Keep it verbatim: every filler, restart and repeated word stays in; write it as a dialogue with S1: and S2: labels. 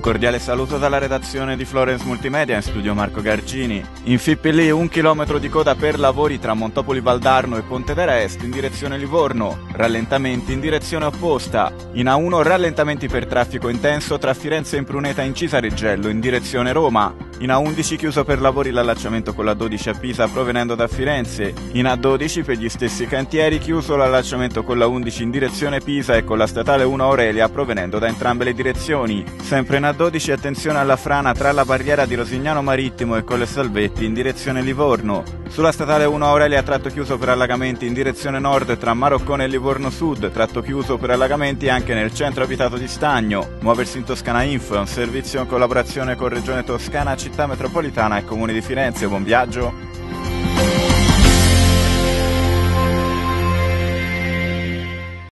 S1: cordiale saluto dalla redazione di Florence Multimedia, in studio Marco Gargini. In Fippili un chilometro di coda per lavori tra Montopoli Valdarno e Pontedera Est in direzione Livorno, rallentamenti in direzione opposta. In A uno rallentamenti per traffico intenso tra Firenze e Impruneta in Cisareggello in direzione Roma. In A undici chiuso per lavori l'allacciamento con la dodici a Pisa provenendo da Firenze. In A dodici per gli stessi cantieri chiuso l'allacciamento con la undici in direzione Pisa e con la statale uno Aurelia provenendo da entrambe le direzioni. Sempre in A dodici attenzione alla frana tra la barriera di Rosignano Marittimo e Colle Salvetti in direzione Livorno. Sulla statale uno Aurelia tratto chiuso per allagamenti in direzione nord tra Maroccone e Livorno Sud, tratto chiuso per allagamenti anche nel centro abitato di Stagno. Muoversi in Toscana Info è un servizio in collaborazione con Regione Toscana, Città Metropolitana e Comune di Firenze. Buon viaggio!